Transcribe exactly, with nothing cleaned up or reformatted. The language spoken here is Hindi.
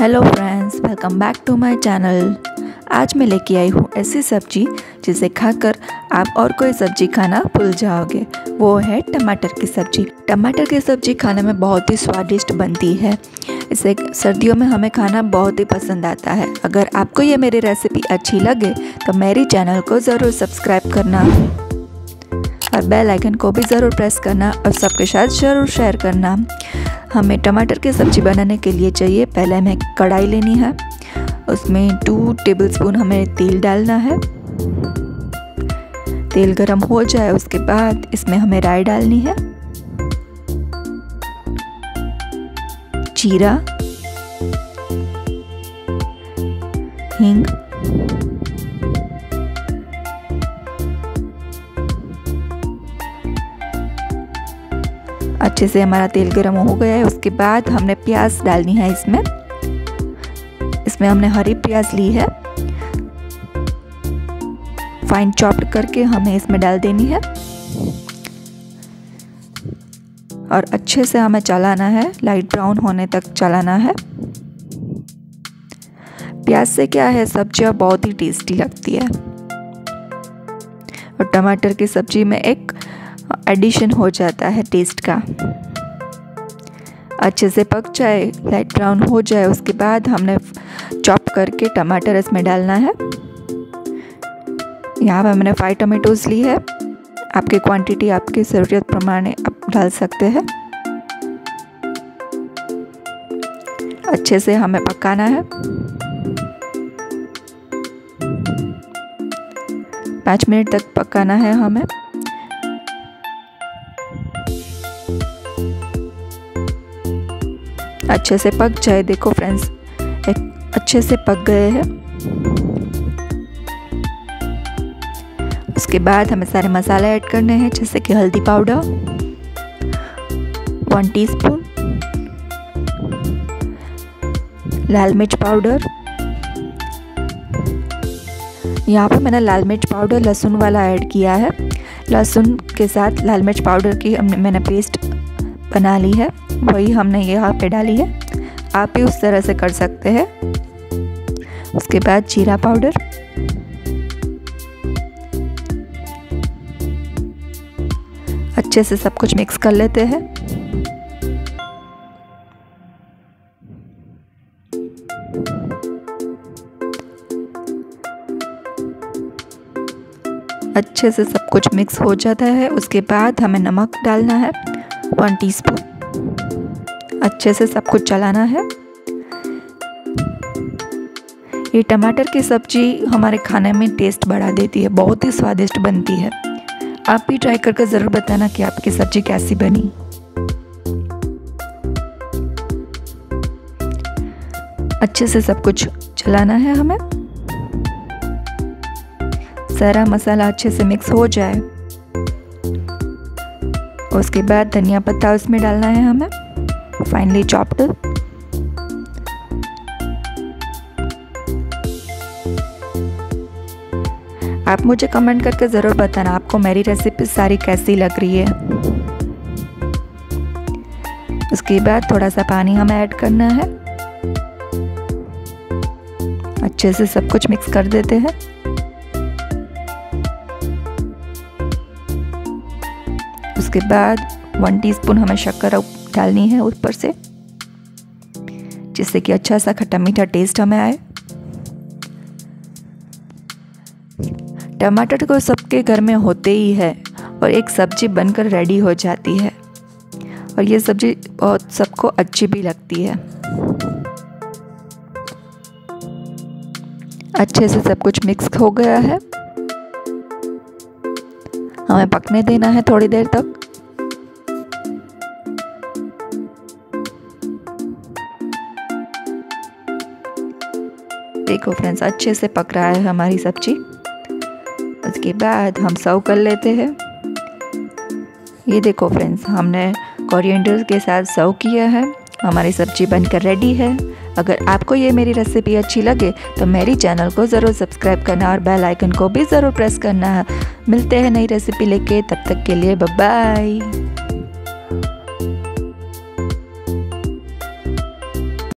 Hello friends, welcome back to my channel. आज मैं लेके आई हूँ ऐसी सब्जी जिसे खाकर आप और कोई सब्जी खाना भूल जाओगे। वो है टमाटर की सब्जी। टमाटर की सब्जी खाने में बहुत ही स्वादिष्ट बनती है। इसे सर्दियों में हमें खाना बहुत ही पसंद आता है। अगर आपको ये मेरी रेसिपी अच्छी लगे तो मेरी चैनल को ज़रूर सब्सक्राइब करना और बेल आइकन को भी ज़रूर प्रेस करना और सबके साथ ज़रूर शेयर करना। हमें टमाटर की सब्ज़ी बनाने के लिए चाहिए, पहले हमें कढ़ाई लेनी है, उसमें टू टेबलस्पून हमें तेल डालना है। तेल गरम हो जाए उसके बाद इसमें हमें राई डालनी है, जीरा, हींग, अच्छे से हमारा तेल गरम हो गया है। उसके बाद हमने प्याज डालनी है इसमें इसमें हमने हरी प्याज ली है, फाइन चॉप्ड करके हमें इसमें डाल देनी है और अच्छे से हमें चलाना है, लाइट ब्राउन होने तक चलाना है। प्याज से क्या है, सब्जियां बहुत ही टेस्टी लगती है और टमाटर की सब्जी में एक एडिशन हो जाता है टेस्ट का। अच्छे से पक जाए, लाइट ब्राउन हो जाए, उसके बाद हमने चॉप करके टमाटर इसमें डालना है। यहाँ पर मैंने फाइव टमाटोज ली है, आपकी क्वांटिटी आपकी ज़रूरत प्रमाणे आप डाल सकते हैं। अच्छे से हमें पकाना है, पाँच मिनट तक पकाना है हमें। अच्छे से पक जाए, देखो फ्रेंड्स एक अच्छे से पक गए हैं। उसके बाद हमें सारे मसाले ऐड करने हैं, जैसे कि हल्दी पाउडर वन टीस्पून, लाल मिर्च पाउडर, यहाँ पर मैंने लाल मिर्च पाउडर लहसुन वाला ऐड किया है। लहसुन के साथ लाल मिर्च पाउडर की मैंने पेस्ट बना ली है, वही हमने यहाँ पे डाली है। आप भी उस तरह से कर सकते हैं। उसके बाद जीरा पाउडर, अच्छे से सब कुछ मिक्स कर लेते हैं। अच्छे से सब कुछ मिक्स हो जाता है। उसके बाद हमें नमक डालना है वन टीस्पून। अच्छे से सब कुछ चलाना है। ये टमाटर की सब्जी हमारे खाने में टेस्ट बढ़ा देती है, बहुत ही स्वादिष्ट बनती है। आप भी ट्राई करके ज़रूर बताना कि आपकी सब्जी कैसी बनी। अच्छे से सब कुछ चलाना है हमें, सारा मसाला अच्छे से मिक्स हो जाए। उसके बाद धनिया पत्ता उसमें डालना है हमें, फाइनली चॉप्ड। आप मुझे कमेंट करके ज़रूर बताना आपको मेरी रेसिपी सारी कैसी लग रही है। उसके बाद थोड़ा सा पानी हमें ऐड करना है, अच्छे से सब कुछ मिक्स कर देते हैं। उसके बाद वन टीस्पून हमें शक्कर डालनी है ऊपर से, जिससे कि अच्छा सा खट्टा मीठा टेस्ट हमें आए। टमाटर को सबके घर में होते ही है और एक सब्जी बनकर रेडी हो जाती है और ये सब्जी बहुत सबको अच्छी भी लगती है। अच्छे से सब कुछ मिक्स हो गया है, हमें पकने देना है थोड़ी देर तक। देखो फ्रेंड्स, अच्छे से पक रहा है हमारी सब्जी। उसके बाद हम सर्व कर लेते हैं। ये देखो फ्रेंड्स, हमने कोरिएंडर के साथ सर्व किया है। हमारी सब्जी बनकर रेडी है। अगर आपको ये मेरी रेसिपी अच्छी लगे तो मेरी चैनल को ज़रूर सब्सक्राइब करना और बेल आइकन को भी ज़रूर प्रेस करना है। मिलते हैं नई रेसिपी लेके, तब तक के लिए बाय बाय।